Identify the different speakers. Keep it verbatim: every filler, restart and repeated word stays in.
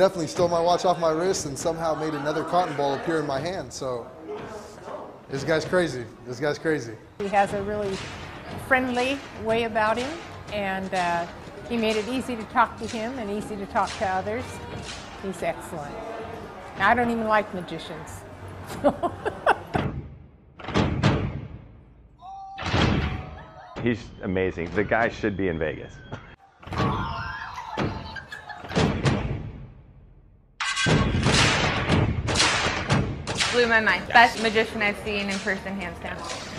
Speaker 1: definitely stole my watch off my wrist and somehow made another cotton ball appear in my hand. So this guy's crazy. This guy's crazy.
Speaker 2: He has a really friendly way about him, and uh, he made it easy to talk to him and easy to talk to others. He's excellent. I don't even like magicians.
Speaker 3: He's amazing. The guy should be in Vegas.
Speaker 4: Blew my mind. Best magician I've seen in person, hands down.